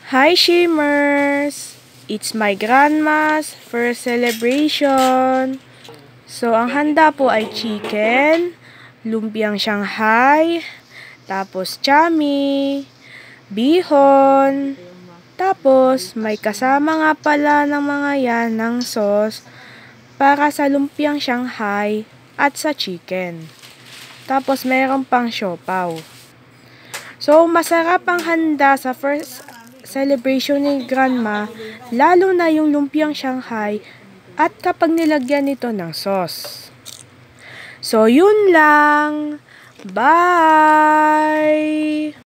Hi Shimmers! It's my grandma's first celebration. So, ang handa po ay chicken, lumpiang Shanghai, tapos chami, bihon, tapos may kasama nga pala ng mga yan ng sauce para sa lumpiang Shanghai at sa chicken. Tapos mayroon pang siopaw. So, masarap ang handa sa first celebration ni Grandma, lalo na yung lumpiang Shanghai at kapag nilagyan nito ng sauce. So, yun lang. Bye!